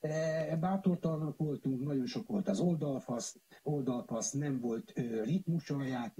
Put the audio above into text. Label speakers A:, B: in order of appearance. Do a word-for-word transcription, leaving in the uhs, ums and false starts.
A: Bátortalnak voltunk, nagyon sok volt az oldalfasz, oldalpasz, nem volt ritmusa a játék.